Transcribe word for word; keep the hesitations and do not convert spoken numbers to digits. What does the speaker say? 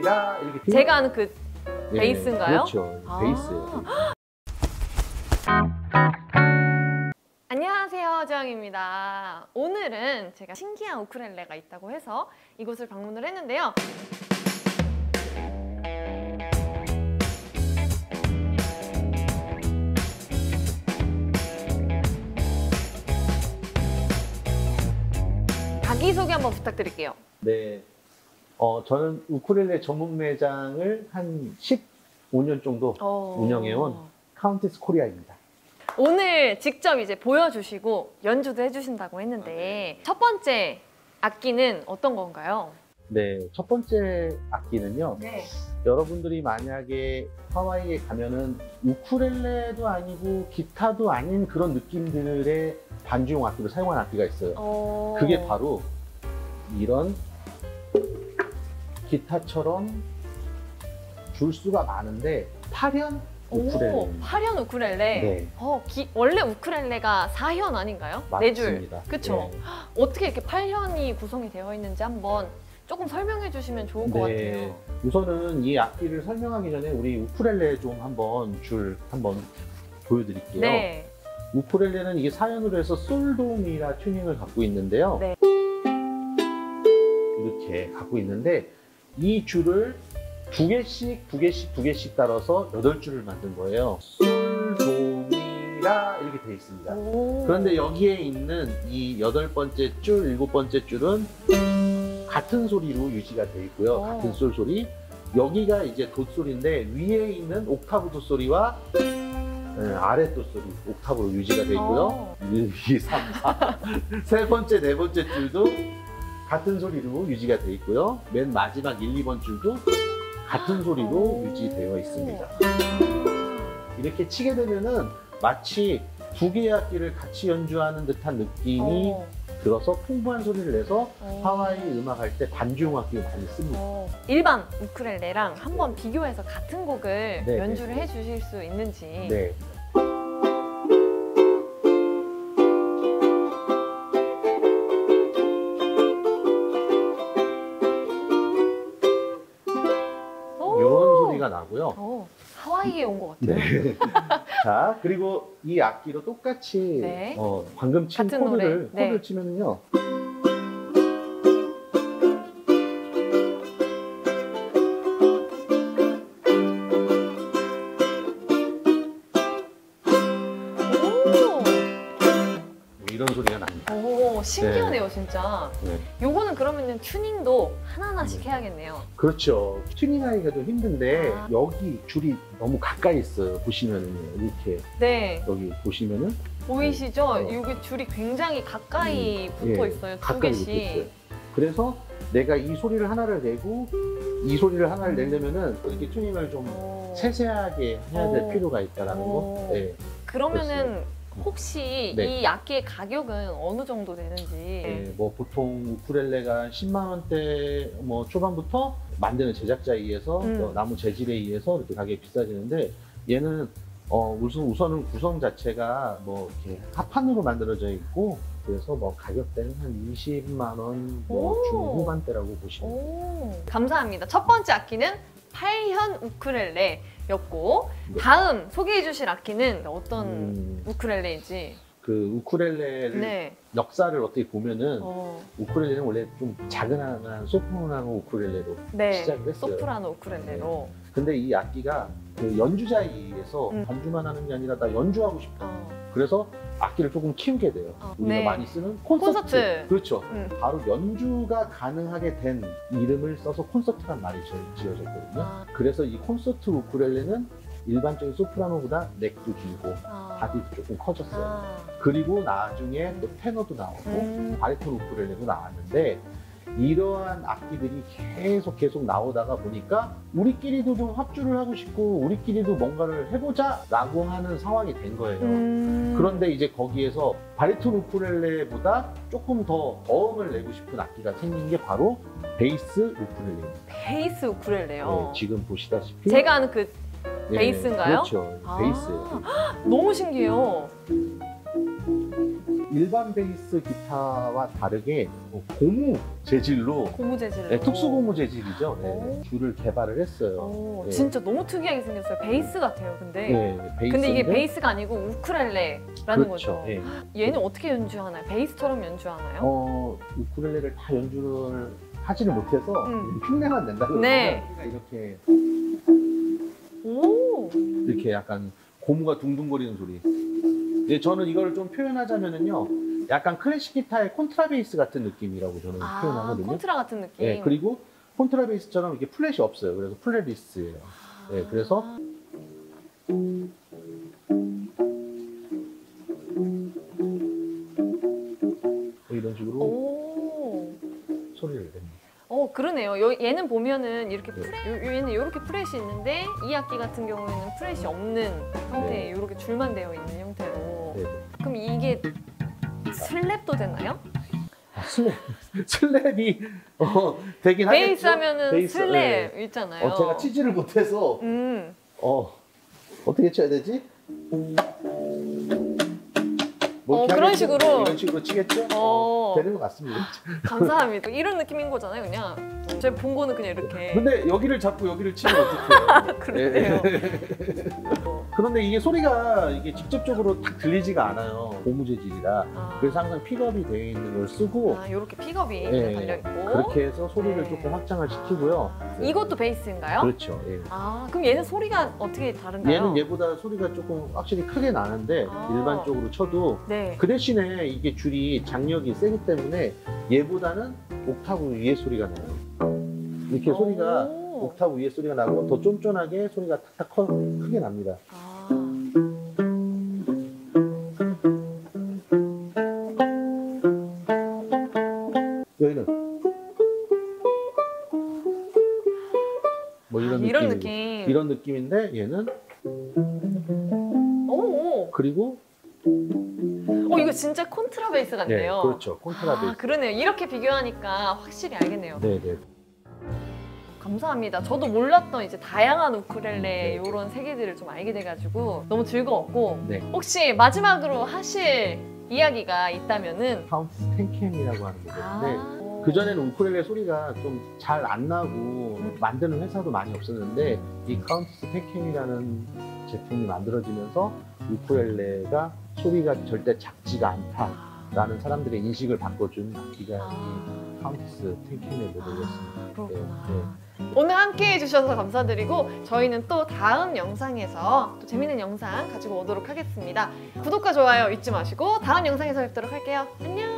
돔이라 이렇게 제가 아는 그 네, 베이스인가요? 그렇죠. 아. 베이스예요. 안녕하세요, 주영입니다. 오늘은 제가 신기한 우쿨렐레가 있다고 해서 이곳을 방문을 했는데요. 자기소개 한번 부탁드릴게요. 네, 어, 저는 우쿨렐레 전문 매장을 한 십오 년 정도 어... 운영해온 카운티스 코리아입니다. 오늘 직접 이제 보여주시고 연주도 해주신다고 했는데 첫 번째 악기는 어떤 건가요? 네, 첫 번째 악기는요. 네. 여러분들이 만약에 하와이에 가면은 우쿨렐레도 아니고 기타도 아닌 그런 느낌들의 반주용 악기를 사용한 악기가 있어요. 어... 그게 바로 이런 기타처럼 줄수가 많은데 팔 현 우쿨렐레. 팔 현 우쿨렐레. 네. 어, 기, 원래 우쿨렐레가 사 현 아닌가요? 맞습니다. 네 줄. 그쵸? 네. 어떻게 이렇게 팔 현이 구성이 되어 있는지 한번 조금 설명해 주시면 좋을 것 네. 같아요. 우선은 이 악기를 설명하기 전에 우리 우쿨렐레 좀 한번 줄 한번 보여드릴게요. 네. 우쿨렐레는 이게 사 현으로 해서 솔돔이라 튜닝을 갖고 있는데요. 네. 이렇게 갖고 있는데 이 줄을 두 개씩 두 개씩 두 개씩 따라서 여덟 줄을 만든 거예요. 솔돔이라 이렇게 되어 있습니다. 오. 그런데 여기에 있는 이 여덟 번째 줄, 일곱 번째 줄은 같은 소리로 유지가 되어 있고요. 오. 같은 솔 소리. 여기가 이제 도 소리인데 위에 있는 옥타브 도 소리와 네, 아래 도 소리, 옥타브로 유지가 되어 있고요. 일, 이, 삼, 사. 세 번째, 네 번째 줄도 같은 소리로 유지가 되어 있고요. 맨 마지막 일, 이 번 줄도 같은 소리로 오. 유지되어 있습니다. 이렇게 치게 되면은 마치 두 개의 악기를 같이 연주하는 듯한 느낌이 오. 들어서 풍부한 소리를 내서 오. 하와이 음악 할 때 반주용 악기를 많이 씁니다. 오. 일반 우쿨렐레랑 한번 비교해서 같은 곡을 네, 연주를 네. 해주실 수 있는지. 네. 가 나고요. 오, 하와이에 온 것 같아요. 네. 자, 그리고 이 악기로 똑같이 네. 어, 방금 친 같은 코드를, 노래. 코드를 네. 치면은요. 이런 소리가 납니다. 오, 신기하네요, 네. 진짜. 네. 요거는 그러면은 튜닝도 하나하나씩 네. 해야겠네요. 그렇죠. 튜닝하기가 좀 힘든데 아. 여기 줄이 너무 가까이 있어요. 보시면은요. 이렇게 네. 여기 보시면은 보이시죠? 어. 여기 줄이 굉장히 가까이 음. 붙어 예, 있어요. 두 가까이 개씩. 붙어 있어요. 그래서 내가 이 소리를 하나를 내고 이 소리를 하나를 내려면은 이렇게 튜닝을 좀 오. 세세하게 해야 될 오. 필요가 있다라는 거. 네. 그러면은 혹시 네. 이 악기의 가격은 어느 정도 되는지? 네, 뭐 보통 우쿨렐레가 십만 원대 뭐 초반부터 만드는 제작자에 의해서 음. 또 나무 재질에 의해서 이렇게 가격이 비싸지는데 얘는 어 우선 우선은 구성 자체가 뭐 이렇게 합판으로 만들어져 있고 그래서 뭐 가격대는 한 이십만 원 뭐 오. 중후반대라고 보시면 돼요. 오, 감사합니다. 첫 번째 악기는 팔 현 우쿨렐레였고 네. 다음 소개해 주실 악기는 어떤 음, 우쿨렐레인지. 그 우쿨렐레를 네. 역사를 어떻게 보면은 어, 우쿨렐레는 원래 좀 작은한 소프라노 우쿨렐레로 네. 시작을 했어요. 소프라노 우쿨렐레로. 근데 이 악기가 그 연주자에 의해서 음. 반주만 하는 게 아니라 나 연주하고 싶어. 어. 그래서 악기를 조금 키우게 돼요. 어, 우리가 네. 많이 쓰는 콘서트. 콘서트. 그렇죠. 음. 바로 연주가 가능하게 된 이름을 써서 콘서트란 말이 지어졌거든요. 아. 그래서 이 콘서트 우쿨렐레는 일반적인 소프라노보다 넥도 길고 아. 바디도 조금 커졌어요. 아. 그리고 나중에 또 테너도 나오고 음. 바리톤 우쿨렐레도 나왔는데 이러한 악기들이 계속 계속 나오다가 보니까 우리끼리도 좀 합주를 하고 싶고 우리끼리도 뭔가를 해보자 라고 하는 상황이 된 거예요. 음. 그런데 이제 거기에서 바리톤 우쿨렐레보다 조금 더 어음을 내고 싶은 악기가 생긴 게 바로 베이스 우쿨렐레입니다. 베이스 우쿨렐레요. 네, 지금 보시다시피 제가 아는 그 네, 베이스인가요? 그렇죠. 아. 베이스예요. 너무 신기해요. 일반 베이스 기타와 다르게 고무 재질로 고무 재질로. 네, 특수 고무 재질이죠. 네, 오. 줄을 개발을 했어요. 오, 네. 진짜 너무 특이하게 생겼어요. 베이스 같아요. 근데 네, 베이스인데 근데 이게 베이스가 아니고 우쿨렐레라는 그렇죠. 거죠. 네. 얘는 어떻게 연주하나요? 베이스처럼 연주하나요? 어, 우쿨렐레를 다 연주를 하지는 못해서 음. 흉내만 낸다고 네. 이렇게 오. 이렇게 약간 고무가 둥둥거리는 소리. 근데 저는 이걸 좀 표현하자면은요, 약간 클래식 기타의 콘트라베이스 같은 느낌이라고 저는 아, 표현하거든요. 콘트라 같은 느낌. 네, 그리고 콘트라베이스처럼 이게 플랫이 없어요. 그래서 플랫리스예요. 네, 그래서 이런 식으로 오. 소리를 냅니다. 어, 그러네요. 여- 얘는 보면은 이렇게 네. 프레, 요- 얘는 이렇게 프렛이 있는데 이 악기 같은 경우에는 프렛이 없는 형태의 이렇게 줄만 되어 있는 형태로. 네, 네. 그럼 이게 슬랩도 되나요? 아, 슬랩, 슬랩이 어, 되긴 베이스 하겠죠. 하면은 베이스, 슬랩 네. 있잖아요. 어, 제가 치지를 못해서 음. 어, 어떻게 쳐야 되지? 뭐 어, 이렇게 그런 하겠죠? 식으로. 이런 식으로 치겠죠? 어. 되는 것 같습니다. 감사합니다. 이런 느낌인 거잖아요, 그냥. 제가 본 거는 그냥 이렇게. 근데 여기를 잡고 여기를 치면 어떡해요? 그러네요. 그런데 이게 소리가 이게 직접적으로 딱 들리지가 않아요. 고무 재질이라. 아, 그래서 항상 픽업이 되어 있는 걸 쓰고 아, 이렇게 픽업이 네, 달려 있고. 그렇게 해서 소리를 네. 조금 확장을 시키고요. 네. 이것도 베이스인가요? 그렇죠. 예. 아, 그럼 얘는 소리가 어떻게 다른가요? 얘는 얘보다 소리가 조금 확실히 크게 나는데 아. 일반적으로 쳐도 네. 그 대신에 이게 줄이 장력이 세기 때문에 얘보다는 옥타브 위에 소리가 나요. 이렇게 오. 소리가 옥타브 위에 소리가 나고 더 쫀쫀하게 소리가 탁탁 커, 크게 납니다. 아. 여기는 뭐 이런, 아, 이런 느낌이고. 느낌. 이런 느낌인데 얘는 오, 오. 그리고 어, 이거 진짜 콘트라베이스 같네요. 네, 그렇죠. 콘트라베이스. 아, 그러네요. 이렇게 비교하니까 확실히 알겠네요. 네네. 감사합니다. 저도 몰랐던 이제 다양한 우쿨렐레 네. 이런 세계들을 좀 알게 돼가지고 너무 즐거웠고 네. 혹시 마지막으로 하실 이야기가 있다면은 카운트 텐캠이라고 하는 게 있는데 아, 그전에는 우쿨렐레 소리가 좀 잘 안 나고 만드는 회사도 많이 없었는데 이 카운티스 텐캠이라는 제품이 만들어지면서 우쿨렐레가 소리가 절대 작지가 않다라는 사람들의 인식을 바꿔준 악기가 아, 이 카운티스 텐캠의 모델이었습니다. 그렇구나. 네, 네. 오늘 함께 해주셔서 감사드리고 저희는 또 다음 영상에서 또 재밌는 영상 가지고 오도록 하겠습니다. 구독과 좋아요 잊지 마시고 다음 영상에서 뵙도록 할게요. 안녕!